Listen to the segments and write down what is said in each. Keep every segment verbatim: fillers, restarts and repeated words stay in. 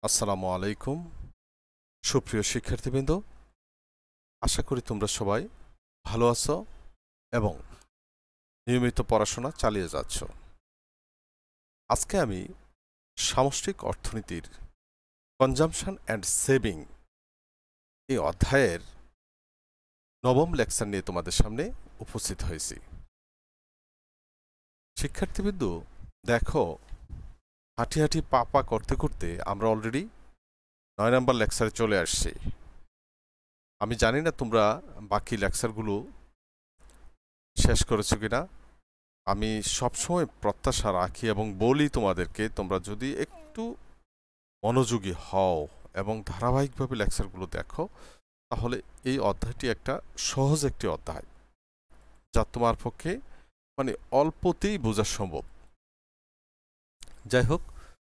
আসসালামু আলাইকুম সুপ্রিয় শিক্ষার্থীবৃন্দ, আশা করি তোমরা সবাই ভালো আছো এবং নিয়মিত পড়াশোনা চালিয়ে যাচ্ছ। আজকে আমি সামষ্টিক অর্থনীতির কনজাম্পশন অ্যান্ড সেভিং এই অধ্যায়ের নবম লেকচার নিয়ে তোমাদের সামনে উপস্থিত হয়েছি। শিক্ষার্থীবৃন্দ, দেখো, হাঁটি হাঁটি পা পা করতে করতে আমরা অলরেডি নয় নম্বর লেকচারে চলে আসছি। আমি জানি না তোমরা বাকি লেকচারগুলো শেষ করেছো কিনা। আমি সবসময় প্রত্যাশা রাখি এবং বলি তোমাদেরকে, তোমরা যদি একটু মনোযোগী হও এবং ধারাবাহিকভাবে লেকচারগুলো দেখো, তাহলে এই অধ্যায়টি একটা সহজ একটি অধ্যায়, যা তোমার পক্ষে মানে অল্পতেই বোঝা সম্ভব। যাই হোক,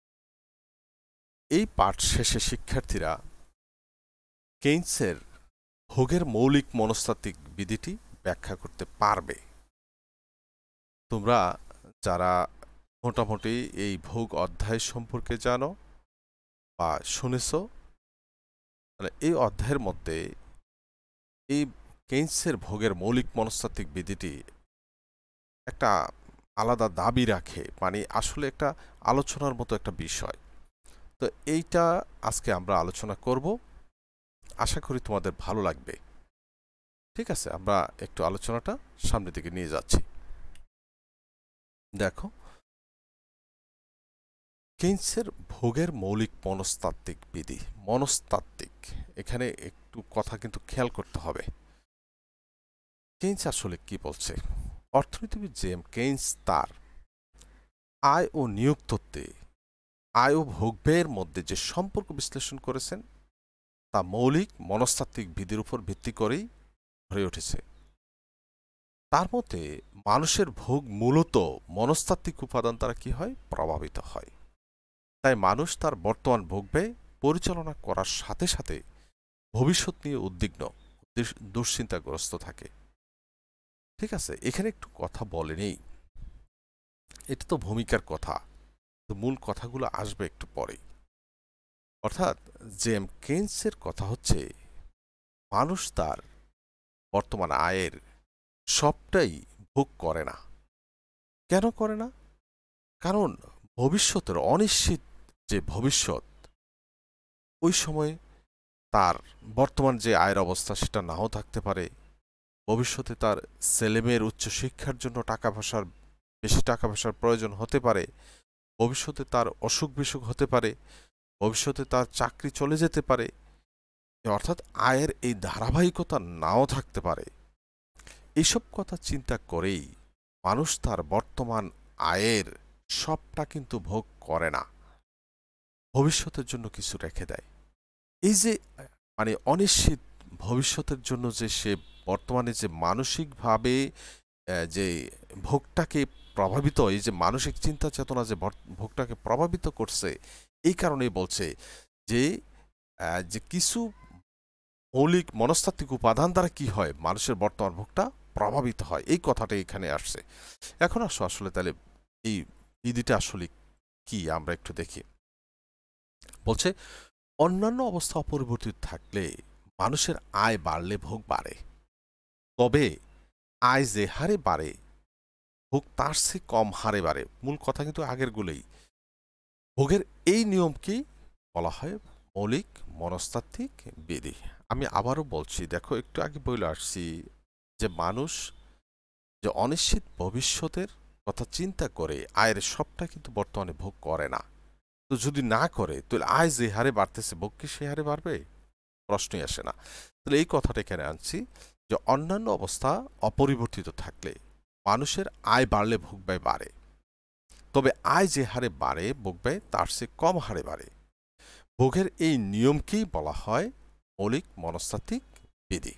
এই পাঠ শেষে শিক্ষার্থীরা কেইন্সের ভোগের মৌলিক মনস্তাত্ত্বিক বিধিটি ব্যাখ্যা করতে পারবে। তোমরা যারা মোটামুটি এই ভোগ অধ্যায় সম্পর্কে জানো বা শুনেছ, তাহলে এই অধ্যায়ের মধ্যে এই কেইন্সের ভোগের মৌলিক মনস্তাত্ত্বিক বিধিটি একটা আলাদা দাবি রাখে, মানে আসলে একটা আলোচনার মতো একটা বিষয়। তো এইটা আজকে আমরা আলোচনা করব, আশা করি তোমাদের ভালো লাগবে। ঠিক আছে, আমরা একটু আলোচনাটা সামনের দিকে নিয়ে যাচ্ছি। দেখো, কেইন্সের ভোগের মৌলিক মনস্তাত্ত্বিক বিধি, মনস্তাত্ত্বিক, এখানে একটু কথা কিন্তু খেয়াল করতে হবে। কেইন্স আসলে কি বলছে? অর্থনীতিবিদ জেম কেইন্স তার আয় ও নিয়োগ তত্ত্বে আয় ও ভোগ ব্যয়ের মধ্যে যে সম্পর্ক বিশ্লেষণ করেছেন, তা মৌলিক মনস্তাত্ত্বিক বিধির উপর ভিত্তি করেই গড়ে উঠেছে। তার মতে মানুষের ভোগ মূলত মনস্তাত্ত্বিক উপাদান দ্বারা কি হয়? প্রভাবিত হয়। তাই মানুষ তার বর্তমান ভোগ ব্যয় পরিচালনা করার সাথে সাথে ভবিষ্যৎ নিয়ে উদ্বিগ্ন, দুশ্চিন্তাগ্রস্ত থাকে। ঠিক আছে, এখানে একটু কথা বলেনি, এটা তো ভূমিকার কথা, তো মূল কথাগুলো আসবে একটু পরেই। অর্থাৎ জেম কেইন্সের কথা হচ্ছে, মানুষ তার বর্তমান আয়ের সবটাই ভোগ করে না। কেন করে না? কারণ ভবিষ্যতের অনিশ্চিত যে ভবিষ্যৎ, ওই সময় তার বর্তমান যে আয়ের অবস্থা সেটা নাও থাকতে পারে। ভবিষ্যতে তার ছেলেমেয়ের উচ্চশিক্ষার জন্য টাকা পয়সার বেশি টাকা পয়সার প্রয়োজন হতে পারে। ভবিষ্যতে তার অসুখ বিসুখ হতে পারে। ভবিষ্যতে তার চাকরি চলে যেতে পারে। অর্থাৎ আয়ের এই ধারাবাহিকতা নাও থাকতে পারে। এইসব কথা চিন্তা করেই মানুষ তার বর্তমান আয়ের সবটা কিন্তু ভোগ করে না, ভবিষ্যতের জন্য কিছু রেখে দেয়। এই যে মানে অনিশ্চিত ভবিষ্যতের জন্য যে সে বর্তমানে যে মানসিকভাবে যে ভোগটাকে প্রভাবিত, এই যে মানসিক চিন্তা চেতনা যে ভোগটাকে প্রভাবিত করছে, এই কারণেই বলছে যে যে কিছু মৌলিক মনস্তাত্ত্বিক উপাদান দ্বারা কি হয়, মানুষের বর্তমান ভোগটা প্রভাবিত হয়। এই কথাটা এখানে আসছে। এখন আসো আসলে তাহলে এই বিধিটা আসলে কি আমরা একটু দেখি। বলছে, অন্যান্য অবস্থা অপরিবর্তিত থাকলে মানুষের আয় বাড়লে ভোগ বাড়ে, তবে আয় যে হারে বাড়ে ভোগ তার চেয়ে কম হারে বাড়ে। মূল কথা কিন্তু আগের গুলোই। ভোগের এই নিয়মকে বলা হয় মৌলিক মনস্তাত্ত্বিক বিধি। আমি আবারও বলছি, দেখো, একটু আগে বলে আসছি যে মানুষ যে অনিশ্চিত ভবিষ্যতের কথা চিন্তা করে আয়ের সবটা কিন্তু বর্তমানে ভোগ করে না। তো যদি না করে, তাহলে আয় যে হারে বাড়তেছে ভোগ কি সে হারে বাড়বে? প্রশ্নই আসে না। তাহলে এই কথাটা এখানে আনছি যে অন্যান্য অবস্থা অপরিবর্তিত থাকলে মানুষের আয় বাড়লে ভোগ ব্যয় বাড়ে, তবে আয় যে হারে বাড়ে ভোগ ব্যয় তার চেয়ে কম হারে বাড়ে। ভোগের এই নিয়মকেই বলা হয় মৌলিক মনস্তাত্ত্বিক বিধি।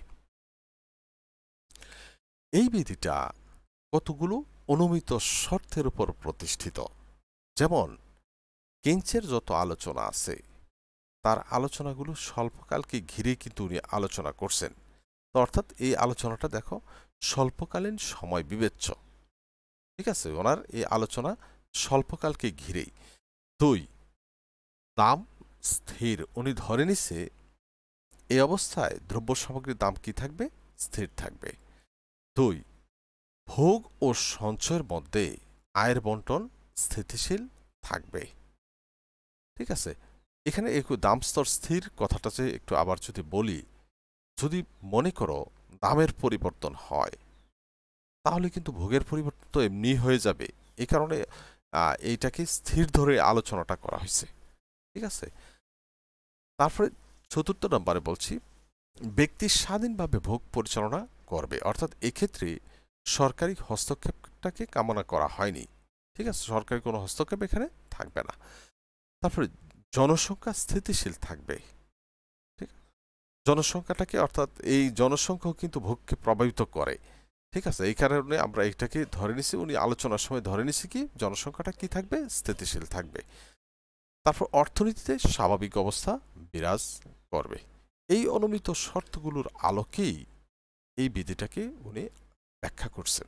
এই বিধিটা কতগুলো অনুমিত শর্তের উপর প্রতিষ্ঠিত। যেমন কেইন্সের যত আলোচনা আছে, তার আলোচনাগুলো স্বল্পকালকে ঘিরে কিন্তু উনি আলোচনা করছেন। তো অর্থাৎ এই আলোচনাটা দেখো স্বল্পকালীন সময় বিবেচ্য। ঠিক আছে, ওনার এই আলোচনা স্বল্পকালকে ঘিরেই। দুই, দাম স্থির, উনি ধরে নিছে এই অবস্থায় দ্রব্য সামগ্রীর দাম কি থাকবে? স্থির থাকবে। দুই, ভোগ ও সঞ্চয়ের মধ্যে আয়ের বন্টন স্থিতিশীল থাকবে। ঠিক আছে, এখানে একটু দাম স্তর স্থির কথাটা যে একটু আবার যদি বলি, যদি মনে করো দামের পরিবর্তন হয় তাহলে কিন্তু ভোগের পরিবর্তন তো এমনি হয়ে যাবে। এই কারণে এইটাকে স্থির ধরে আলোচনাটা করা হয়েছে। ঠিক আছে, তারপরে চতুর্থ নম্বরে বলছি ব্যক্তি স্বাধীনভাবে ভোগ পরিচালনা করবে, অর্থাৎ এক্ষেত্রে সরকারি হস্তক্ষেপটাকে কামনা করা হয়নি। ঠিক আছে, সরকারি কোনো হস্তক্ষেপ এখানে থাকবে না। তারপরে জনসংখ্যা স্থিতিশীল থাকবে। ঠিক, জনসংখ্যাটাকে অর্থাৎ এই জনসংখ্যাও কিন্তু ভোগকে প্রভাবিত করে। ঠিক আছে, এই কারণে আমরা এটাকে ধরে নিছি, উনি আলোচনার সময় ধরে নিছি কি জনসংখ্যাটা কি থাকবে? স্থিতিশীল থাকবে। তারপর অর্থনীতিতে স্বাভাবিক অবস্থা বিরাজ করবে। এই অনুমিত শর্তগুলোর আলোকেই এই বিধিটাকে উনি ব্যাখ্যা করছেন।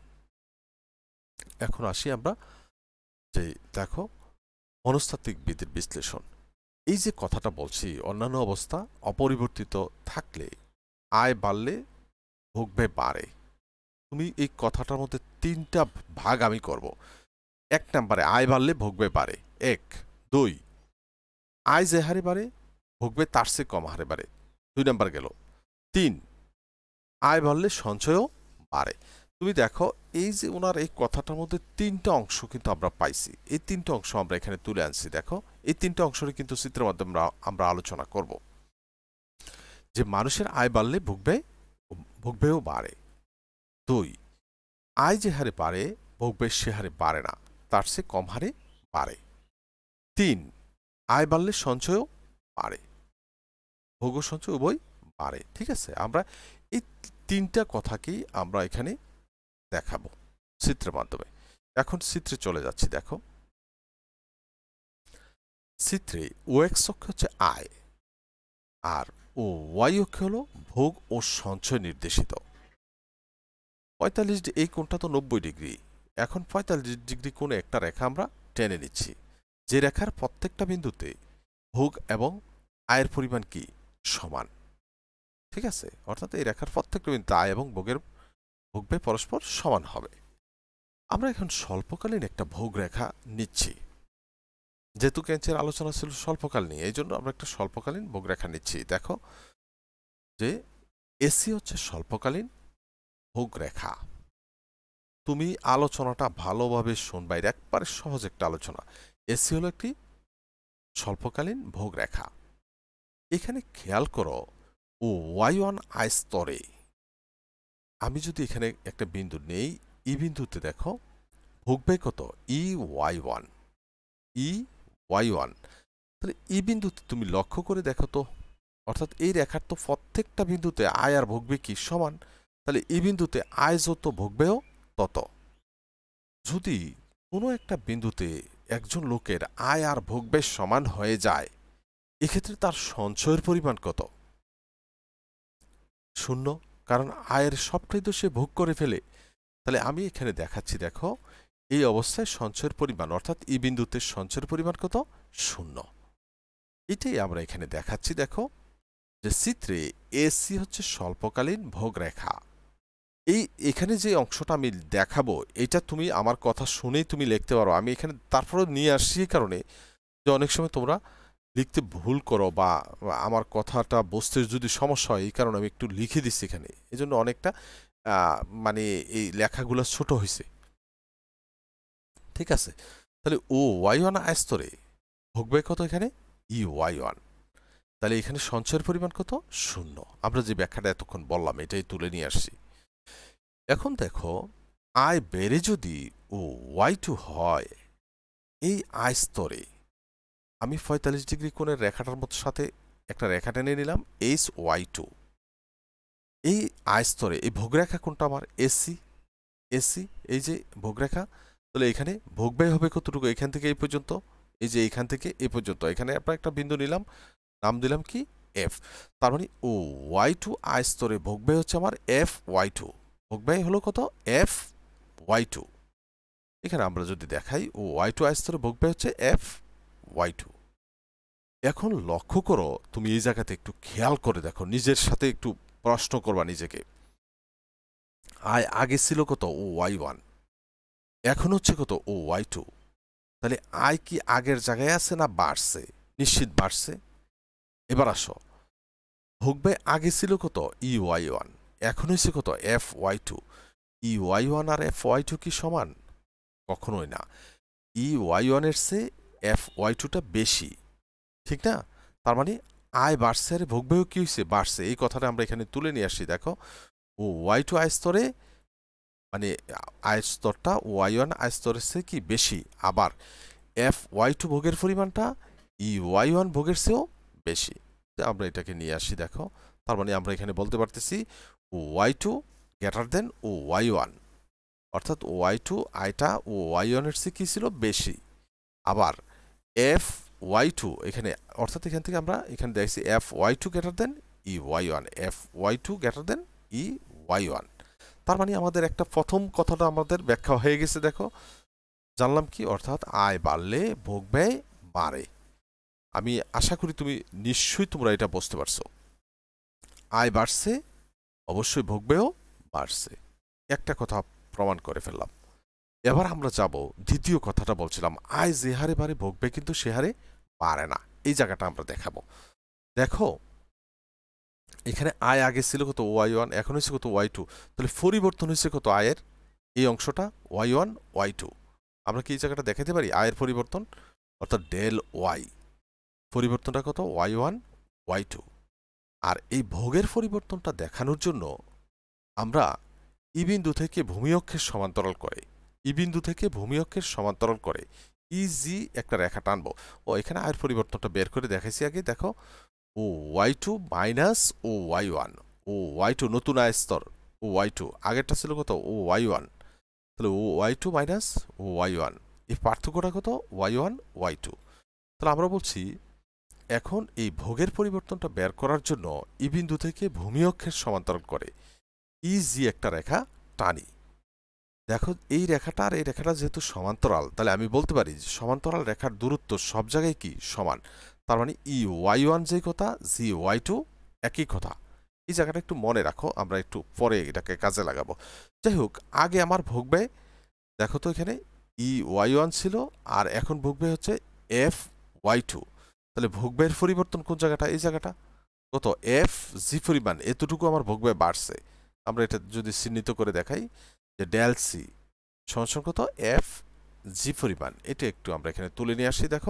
এখন আসি আমরা যে দেখো মনস্তাত্ত্বিক বিধির বিশ্লেষণ। এই যে কথাটা বলছি, অন্যান্য অবস্থা অপরিবর্তিত থাকলে আয় বাড়লে ভোগ ব্যয় বাড়ে। তুমি এই কথাটার মধ্যে তিনটা ভাগ আমি করব। এক নম্বরে আয় বাড়লে ভোগ ব্যয় বাড়ে, এক। দুই, আয় যে হারে বাড়ে ভোগ ব্যয় তার চেয়ে কম হারে বাড়ে, দুই নাম্বার গেল। তিন, আয় বাড়লে সঞ্চয়ও বাড়ে। তুমি দেখো এই যে ওনার এই কথাটার মধ্যে তিনটা অংশ কিন্তু আমরা পাইছি, এই তিনটা অংশ আমরা এখানে তুলে আনছি। দেখো এই তিনটা অংশের কিন্তু চিত্রের মাধ্যমে আমরা আলোচনা করব যে মানুষের আয় বাড়লে ভোগ ব্যয় ভোগ ব্যয়ও বাড়ে। দুই, আয় যে হারে বাড়ে ভোগ ব্যয় সে হারে বাড়ে না, তার চেয়ে কম হারে বাড়ে। তিন, আয় বাড়লে সঞ্চয়ও বাড়ে, ভোগ ও সঞ্চয় উভয় বাড়ে। ঠিক আছে, আমরা এই তিনটা কথাকেই আমরা এখানে দেখাবো চিত্রের মাধ্যমে। এখন চিত্রে চলে যাচ্ছি। দেখো চিত্রে ও এক্স অক্ষ হচ্ছে আয় আর ও ওয়াই অক্ষ হলো ভোগ ও সঞ্চয় নির্দেশিত। পঁয়তাল্লিশ এই কোণটা তো নব্বই ডিগ্রি। এখন পঁয়তাল্লিশ ডিগ্রি কোণে একটা রেখা আমরা টেনে নিচ্ছি, যে রেখার প্রত্যেকটা বিন্দুতে ভোগ এবং আয়ের পরিমাণ কি সমান। ঠিক আছে, অর্থাৎ এই রেখার প্রত্যেকটা বিন্দুতে আয় এবং ভোগের ভোগ ব্যয় পরস্পর সমান হবে। আমরা এখন স্বল্পকালীন একটা ভোগ রেখা নিচ্ছি, যেহেতু কেঞ্চের আলোচনা ছিল স্বল্পকাল নিয়ে, এই জন্য আমরা একটা স্বল্পকালীন ভোগ রেখা নিচ্ছি। দেখো যে এসি হচ্ছে স্বল্পকালীন ভোগ রেখা। তুমি আলোচনাটা ভালোভাবে শুনবা, এর একবারে সহজ একটা আলোচনা। এসি হলো একটি স্বল্পকালীন ভোগ রেখা। এখানে খেয়াল করো ও ওয়াই ওয়ান আয় স্তরে আমি যদি এখানে একটা বিন্দু নেই, ই বিন্দুতে দেখো ভোগ ব্যয় কত? E Y one, E Y one. তাহলে ই বিন্দুতে তুমি লক্ষ্য করে দেখো তো, অর্থাৎ এই রেখার তো প্রত্যেকটা বিন্দুতে আয় আর ভোগ ব্যয় কি সমান। তাহলে এই বিন্দুতে আয় যত ভোগ ব্যয়ও তত। যদি কোনো একটা বিন্দুতে একজন লোকের আয় আর ভোগ ব্যয় সমান হয়ে যায়, এক্ষেত্রে তার সঞ্চয়ের পরিমাণ কত? শূন্য, কারণ আয়ের সবটাই তো সে ভোগ করে ফেলে। তাহলে আমি এখানে দেখাচ্ছি, দেখো এই অবস্থায় সঞ্চয়ের পরিমাণ অর্থাৎ ই বিন্দুতে সঞ্চয়ের পরিমাণ কত? শূন্য। এটাই আমরা এখানে দেখাচ্ছি। দেখো যে চিত্রে এসি হচ্ছে স্বল্পকালীন ভোগ রেখা। এই এখানে যে অংশটা আমি দেখাবো, এটা তুমি আমার কথা শুনেই তুমি লিখতে পারো। আমি এখানে তারপরে নিয়ে আসছি এই কারণে যে অনেক সময় তোমরা লিখতে ভুল করো বা আমার কথাটা বুঝতে যদি সমস্যা হয়, এই কারণে আমি একটু লিখে দিচ্ছি এখানে। এই জন্য অনেকটা মানে এই লেখাগুলো ছোট হয়েছে। ঠিক আছে, তাহলে ও ওয়াই ওয়ান আয় স্তরে ভোগ ব্যয় কত? এখানে ই ওয়াই ওয়ান। তাহলে এখানে সঞ্চয়ের পরিমাণ কত? শূন্য। আমরা যে ব্যাখ্যাটা এতক্ষণ বললাম এটাই তুলে নিয়ে আসছি। এখন দেখো আয় বেড়ে যদি ও ওয়াই টু হয়, এই আয় স্তরে আমি পঁয়তাল্লিশ ডিগ্রি কোণের রেখাটার মতো সাথে একটা রেখা টেনে নিলাম এইচ ওয়াই টু। এই আয় স্তরে এই ভোগরেখা কোনটা? আমার এসি। এসি এই যে ভোগরেখা। তাহলে এখানে ভোগ ব্যয় হবে কতটুকু? এখান থেকে এই পর্যন্ত, এই যে এখান থেকে এই পর্যন্ত। এখানে আমরা একটা বিন্দু নিলাম, নাম দিলাম কি? এফ। তার মানে ও ওয়াই টু আয় স্তরে ভোগ ব্যয় হচ্ছে আমার এফ ওয়াই টু। ভোগ ব্যয় হলো কত? F Y two. এখানে আমরা যদি দেখাই ও ওয়াই টু আয় স্তরে ভোগ ব্যয় হচ্ছে এফ ওয়াই টু। এখন লক্ষ্য করো, তুমি এই জায়গাতে একটু খেয়াল করে দেখো, নিজের সাথে একটু প্রশ্ন করবা নিজেকে। আয় আগে ছিল কত? ও ওয়াই ওয়ান, এখন হচ্ছে কত? O Y two. তাহলে আয় কি আগের জায়গায় আছে না বাড়ছে? নিশ্চিত বাড়ছে। এবার আসো, ভোগ ব্যয় আগে ছিল কত? ই ওয়াই ওয়ান, এখন হয়েছে কত? F Y two. E Y one আর এফ ওয়াই টু কি সমান? কখনোই না। ই ওয়াই ওয়ান এর চেয়ে এফ ওয়াই টুটা বেশি, ঠিক না? তার মানে আয় বাড়ছে আর ভোগ ব্যয় কি হয়েছে? বাড়ছে। এই কথাটা আমরা এখানে তুলে নিয়ে আসছি। দেখো, ও ওয়াই টু আয় স্তরে মানে আয় স্তরটা ওয়াই ওয়ান আয় স্তরের চেয়ে কি বেশি, আবার এফ ওয়াই টু ভোগের পরিমাণটা ই ওয়াই ওয়ান ভোগের চেয়েও বেশি। আমরা এটাকে নিয়ে আসি। দেখো, তার মানে আমরা এখানে বলতে পারতেছি O Y two greater than O Y one, অর্থাৎ ও ওয়াই টু আয়টা ও ওয়াই ওয়ান এর চেয়ে কি ছিল? বেশি। আবার এফ ওয়াই টু এখানে, অর্থাৎ এখান থেকে আমরা এখানে দেখছি F Y two greater than E Y one, F Y two greater than E Y one. তার মানে আমাদের একটা প্রথম কথাটা আমাদের ব্যাখ্যা হয়ে গেছে। দেখো, জানলাম কি? অর্থাৎ আয় বাড়লে ভোগ ব্যয় বাড়ে। আমি আশা করি তুমি নিশ্চয়ই তোমরা এটা বুঝতে পারছো। আয় বাড়ছে, অবশ্যই ভোগ ব্যয়ও বাড়ছে। একটা কথা প্রমাণ করে ফেললাম। এবার আমরা যাব দ্বিতীয় কথাটা বলছিলাম, আয় যে হারে বাড়ে ভোগ ব্যয় কিন্তু সে হারে বাড়ে না। এই জায়গাটা আমরা দেখাবো। দেখো, এখানে আয় আগে ছিল কত? ওয়াই ওয়ান, এখন হয়েছে কত? Y two. তাহলে পরিবর্তন হয়েছে কত আয়ের? এই অংশটা ওয়াই ওয়ান ওয়াই টু। আমরা কি এই জায়গাটা দেখাতে পারি আয়ের পরিবর্তন? অর্থাৎ ডেল ওয়াই, পরিবর্তনটা কত? Y one Y two. আর এই ভোগের পরিবর্তনটা দেখানোর জন্য আমরা ই বিন্দু থেকে ভূমি অক্ষের সমান্তরাল করে ই বিন্দু থেকে ভূমি অক্ষের সমান্তরাল করে ইজি একটা রেখা টানবো। ও এখানে আয়ের পরিবর্তনটা বের করে দেখাইছি আগে। দেখো, O Y two minus O Y one, O Y two নতুন আয় স্তর ও ওয়াই টু, আগেরটা ছিল কত? O Y one. তাহলে O Y two minus O Y one, এই পার্থক্যটা কত? Y one Y two. তাহলে আমরা বলছি এখন এই ভোগের পরিবর্তনটা বের করার জন্য ই বিন্দু থেকে ভূমি অক্ষের সমান্তরাল করে ইজি একটা রেখা টানি। দেখো, এই রেখাটা আর এই রেখাটা যেহেতু সমান্তরাল, তাহলে আমি বলতে পারি যে সমান্তরাল রেখার দূরত্ব সব জায়গায় কি সমান। তার মানে ই ওয়াই ওয়ান যে কথা, জি ওয়াই টু একই কথা। এই জায়গাটা একটু মনে রাখো, আমরা একটু পরে এটাকে কাজে লাগাবো। যাই হোক, আগে আমার ভোগ ব্যয় দেখো তো, এখানে ই ওয়াই ওয়ান ছিল আর এখন ভোগ ব্যয় হচ্ছে এফ ওয়াই টু। তাহলে ভোগ ব্যয়ের পরিবর্তন কোন জায়গাটা? এই জায়গাটা কত? এফ জি পরিমাণ, এতটুকু আমার ভোগ ব্যয় বাড়ছে। আমরা এটা যদি চিহ্নিত করে দেখাই যে ডেল সি সমান কত? এফ জি পরিমাণ। এটা একটু আমরা এখানে তুলে নিয়ে আসি। দেখো,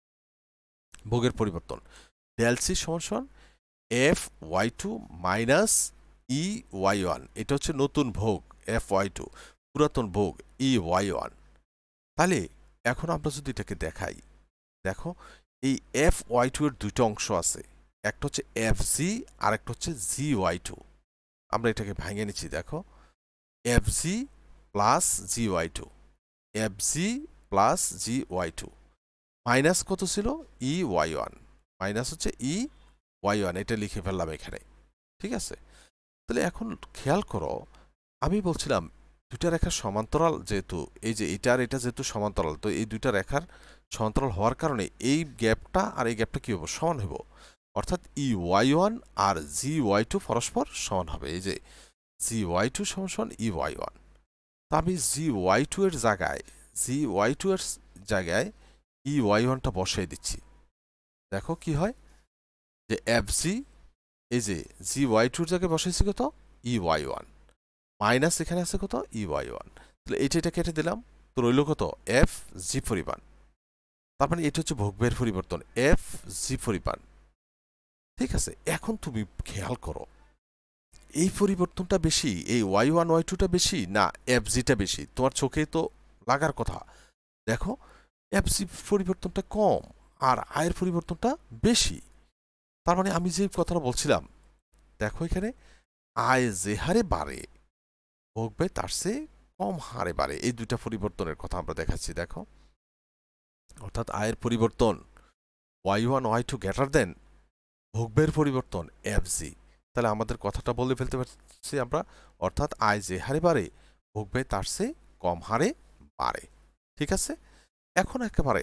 ভোগের পরিবর্তন ডেল সি সমান সমান F Y two minus E Y one. এটা হচ্ছে নতুন ভোগ এফ ওয়াই টু, পুরাতন ভোগ ই ওয়াই ওয়ান। তাহলে এখন আমরা যদি এটাকে দেখাই, দেখো এই এফ ওয়াই টু এর দুইটা অংশ আছে, একটা হচ্ছে এফ জি আর একটা হচ্ছে জি ওয়াই টু। আমরা এটাকে ভাঙে নিচ্ছি। দেখো, F G plus G Y two, F G plus G Y two minus কত ছিল? ই ওয়াই ওয়ান, মাইনাস হচ্ছে ই ওয়াই ওয়ান। এটা লিখে ফেললাম এখানে, ঠিক আছে? তাহলে এখন খেয়াল করো, আমি বলছিলাম দুইটা রেখার সমান্তরাল, যেহেতু এই যে এটা আর এটা যেহেতু সমান্তরাল, তো এই দুইটা রেখার সমান্তরাল হওয়ার কারণে এই গ্যাপটা আর এই গ্যাপটা কি হবে? সমান হইব। অর্থাৎ ই ওয়াই ওয়ান আর জি ওয়াই টু পরস্পর সমান হবে। এই যে জি ওয়াই টু সমান সমান ই ওয়াই ওয়ান। তা আমি জি ওয়াই টু এর জায়গায় জি ওয়াই টু এর জায়গায় ই ওয়াই ওয়ানটা বসাই দিচ্ছি। দেখো কি হয়, যে এফ জি, এই যে জি ওয়াই টুর জায়গায় বসাইছি কত? ই ওয়াই ওয়ান মাইনাস এখানে আছে কত? E Y one. তাহলে এটা এটা কেটে দিলাম, তো রইল কত? এফ জি পরিমাণ। তার মানে এটা হচ্ছে ভোগ ব্যয়ের পরিবর্তন এফ জি পরিমাণ, ঠিক আছে? এখন তুমি খেয়াল করো, এই পরিবর্তনটা বেশি, এই ওয়াই ওয়ান ওয়াই টুটা বেশি না এফ জিটা বেশি? তোমার চোখে তো লাগার কথা। দেখো, এফ জি পরিবর্তনটা কম আর আয়ের পরিবর্তনটা বেশি। তার মানে আমি যে কথাটা বলছিলাম, দেখো এখানে আয় যে হারে বাড়ে ভোগ ব্যয় তার চেয়ে কম হারে বাড়ে। এই দুইটা পরিবর্তনের কথা আমরা দেখাচ্ছি। দেখো, অর্থাৎ আয়ের পরিবর্তন Y one Y two greater than ভোগ ব্যয়ের পরিবর্তন এফ জি। তাহলে আমাদের কথাটা বলে ফেলতে পারছি আমরা, অর্থাৎ আয় যে হারে বাড়ে ভোগ ব্যয় তার চেয়ে কম হারে বাড়ে, ঠিক আছে? এখন একেবারে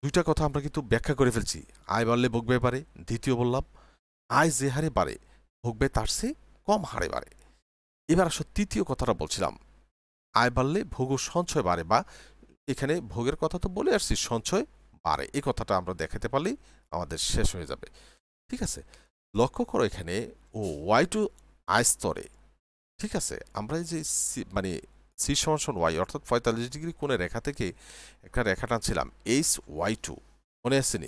দুইটা কথা আমরা কিন্তু ব্যাখ্যা করে ফেলছি। আয় বাড়লে ভোগ ব্যয় বাড়ে, দ্বিতীয় বললাম আয় যে হারে বাড়ে ভোগ ব্যয় তার চেয়ে কম হারে বাড়ে। এবার আসলে তৃতীয় কথাটা বলছিলাম, আয় বাড়লে ভোগ ও সঞ্চয় বাড়ে, বা এখানে ভোগের কথা তো বলে আসছি, সঞ্চয় বাড়ে, এই কথাটা আমরা দেখাতে পারলেই আমাদের শেষ হয়ে যাবে। ঠিক আছে, লক্ষ্য করো এখানে ও ওয়াই টু আয় স্তরে, ঠিক আছে, আমরা এই যে মানে সি সমান ওয়াই অর্থাৎ পঁয়তাল্লিশ ডিগ্রি কোণের রেখা থেকে একটা রেখা টানছিলাম এইচ ওয়াই টু, মনে আসেনি?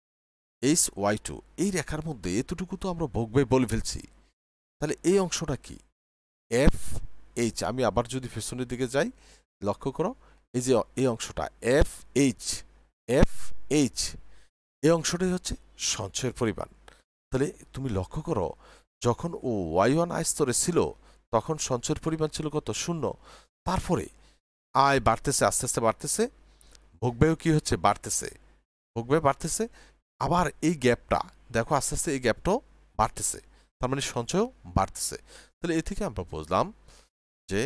এইচ ওয়াই টু এই রেখার মধ্যে এতটুকু তো আমরা ভোগ ব্যয় বলে ফেলছি। তাহলে এই অংশটা কি? F H. আমি আবার যদি পেছনের দিকে যাই, লক্ষ্য করো এই যে এই অংশটা এফ এইচ, এফ এইচ এই অংশটাই হচ্ছে সঞ্চয়ের পরিমাণ। তাহলে তুমি লক্ষ্য করো যখন ও ওয়াই ওয়ান আয় স্তরে ছিল তখন সঞ্চয়ের পরিমাণ ছিল কত? শূন্য। তারপরে আয় বাড়তেছে, আস্তে আস্তে বাড়তেছে, ভোগ ব্যয় কি হচ্ছে? বাড়তেছে, ভোগ ব্যয় বাড়তেছে। আবার এই গ্যাপটা দেখো, আস্তে আস্তে এই গ্যাপটাও বাড়তেছে, তার মানে সঞ্চয়ও বাড়তেছে। তাহলে এ থেকে আমরা বুঝলাম যে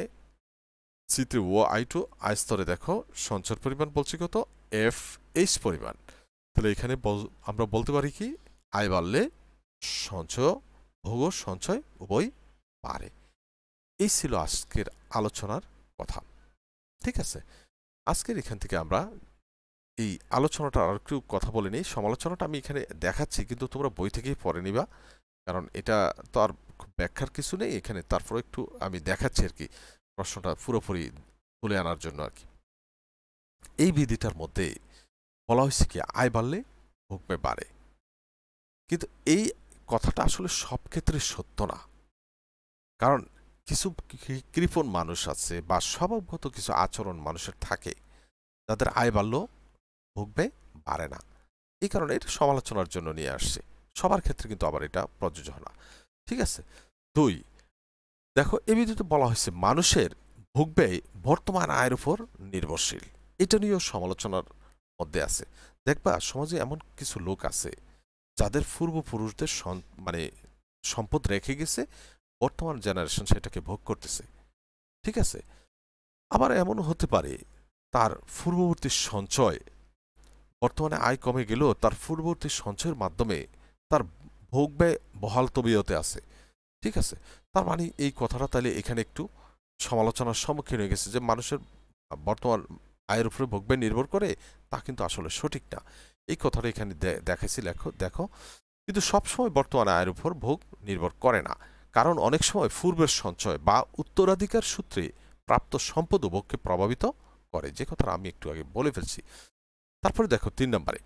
সি থ্রি ও আই টু আয় স্তরে দেখো সঞ্চয়ের পরিমাণ বলছি কত? এফ এইচ পরিমাণ। তাহলে এখানে আমরা বলতে পারি কি, আয় বাড়লে সঞ্চয়, ভোগ সঞ্চয় উভয় বাড়ে। এই ছিল আজকের আলোচনার কথা। ঠিক আছে, আজকের এখান থেকে আমরা এই আলোচনাটা আর একটু কথা বলে নিই। সমালোচনাটা আমি এখানে দেখাচ্ছি, কিন্তু তোমরা বই থেকেই পড়ে নিবা, কারণ এটা তো আর ব্যাখ্যার কিছু নেই এখানে। তারপর একটু আমি দেখাচ্ছি আর কি, প্রশ্নটা পুরোপুরি তুলে আনার জন্য আর কি। এই বিধিটার মধ্যে বলা হয়েছে কি, আয় বাড়লে ভোগ ব্যয় বাড়ে, কিন্তু এই কথাটা আসলে সব ক্ষেত্রে সত্য না। কারণ কিছু কৃপণ মানুষ আছে বা স্বভাবগত কিছু আচরণ মানুষের থাকে, যাদের আয় বাড়লেও ভোগ ব্যয় বাড়ে না। এই কারণে এটা সমালোচনার জন্য নিয়ে আসছে, সবার ক্ষেত্রে কিন্তু আবার এটা প্রযোজ্য না। ঠিক আছে, দুই, দেখো এ বিধিতে বলা হয়েছে মানুষের ভোগ ব্যয় বর্তমান আয়ের উপর নির্ভরশীল, এটা নিয়েও সমালোচনার মধ্যে আছে। দেখবা সমাজে এমন কিছু লোক আছে যাদের পূর্বপুরুষদের মানে সম্পদ রেখে গেছে, বর্তমান জেনারেশন সেটাকে ভোগ করতেছে। ঠিক আছে, আবার এমনও হতে পারে তার পূর্ববর্তী সঞ্চয়, বর্তমানে আয় কমে গেলেও তার পূর্ববর্তী সঞ্চয়ের মাধ্যমে তার ভোগ ব্যয় বহাল তবিয়তে আছে। ঠিক আছে, তার মানে এই কথাটা তাহলে এখানে একটু সমালোচনার সম্মুখীন হয়ে গেছে যে মানুষের বর্তমান আয়ের উপরে ভোগ ব্যয় নির্ভর করে, তা কিন্তু আসলে সঠিক না। এই কথাটা এখানে দেখাইছি, লেখো দেখো, কিন্তু সবসময় বর্তমান আয়ের উপর ভোগ নির্ভর করে না, কারণ অনেক সময় পূর্বের সঞ্চয় বা উত্তরাধিকার সূত্রে প্রাপ্ত সম্পদ ও ভোগকে প্রভাবিত করে, যে কথাটা আমি একটু আগে বলে ফেলছি। তারপরে দেখো তিন নম্বরে,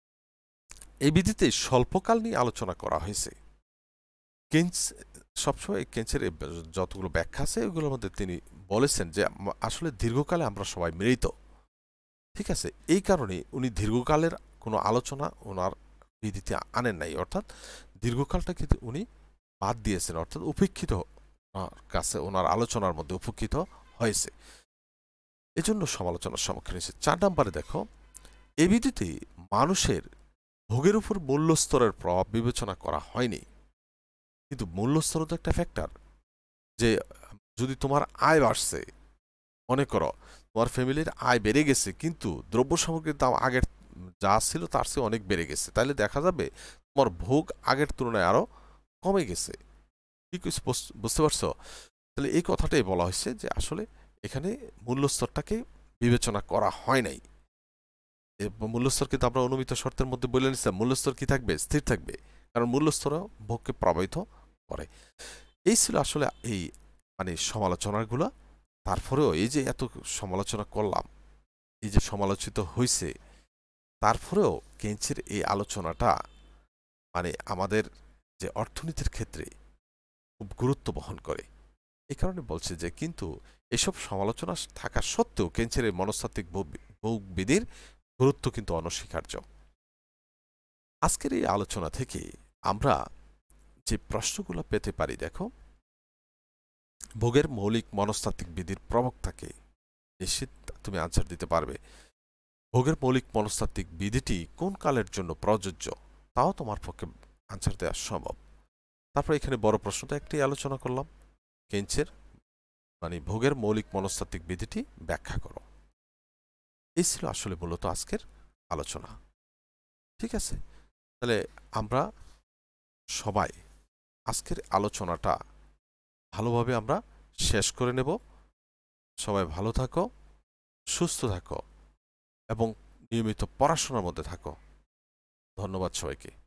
এই বিধিতে স্বল্পকাল নিয়ে আলোচনা করা হয়েছে। কেঞ্চ সবসময় কেঞ্চের যতগুলো ব্যাখ্যা আছে ওইগুলোর মধ্যে তিনি বলেছেন যে আসলে দীর্ঘকালে আমরা সবাই মিলিত। ঠিক আছে, এই কারণে উনি দীর্ঘকালের কোনো আলোচনা ওনার বিধিতে আনেন নাই, অর্থাৎ দীর্ঘকালটা কিন্তু উনি বাদ দিয়েছেন, অর্থাৎ উপেক্ষিত কাছে ওনার আলোচনার মধ্যে উপেক্ষিত হয়েছে, এজন্য সমালোচনার সম্মুখীন হয়েছে। চার নম্বরে দেখো, এ বিধিতে মানুষের ভোগের উপর মূল্যস্তরের প্রভাব বিবেচনা করা হয়নি, কিন্তু মূল্যস্তর তো একটা ফ্যাক্টর, যে যদি তোমার আয় বাড়ছে, মনে করো তোমার ফ্যামিলির আয় বেড়ে গেছে কিন্তু দ্রব্য সামগ্রীর দাম আগের যা ছিল তার চেয়ে অনেক বেড়ে গেছে, তাহলে দেখা যাবে তোমার ভোগ আগের তুলনায় আরো কমে গেছে। কি বুঝতে পারছো? তাহলে এই কথাটাই বলা হয়েছে যে আসলে এখানে মূল্যস্তরটাকে বিবেচনা করা হয় নাই। মূল্যস্তর কিন্তু আমরা অনুমিত শর্তের মধ্যে বলে নিচ্ছিলাম, মূল্যস্তর কি থাকবে? স্থির থাকবে, কারণ মূল্যস্তর ভোগকে প্রভাবিত করে। এই ছিল আসলে এই মানে সমালোচনাগুলো। তারপরেও এই যে এত সমালোচনা করলাম, এই যে সমালোচিত হয়েছে, তারপরেও কেঞ্চের এই আলোচনাটা মানে আমাদের যে অর্থনীতির ক্ষেত্রে খুব গুরুত্ব বহন করে। এই কারণে বলছে যে কিন্তু এসব সমালোচনা থাকা সত্ত্বেও কেঞ্চের এই মনস্তাত্ত্বিক ভোগবিধির গুরুত্ব কিন্তু অনস্বীকার্য। আজকের এই আলোচনা থেকে আমরা যে প্রশ্নগুলো পেতে পারি, দেখো, ভোগের মৌলিক মনস্তাত্ত্বিক বিধির প্রবক্তাকে, নিশ্চিত তুমি আনসার দিতে পারবে। ভোগের মৌলিক মনস্তাত্ত্বিক বিধিটি কোন কালের জন্য প্রযোজ্য, তাও তোমার পক্ষে আনসার দেওয়া সম্ভব। তারপর এখানে বড় প্রশ্নটা একটি আলোচনা করলাম, কেঞ্চের মানে ভোগের মৌলিক মনস্তাত্ত্বিক বিধিটি ব্যাখ্যা করো। এই ছিল আসলে মূলত আজকের আলোচনা। ঠিক আছে? তাহলে আমরা সবাই আজকের আলোচনাটা ভালোভাবে আমরা শেষ করে নেব। সবাই ভালো থাকো, সুস্থ থাকো এবং নিয়মিত পড়াশোনার মধ্যে থাকো। ধন্যবাদ সবাইকে।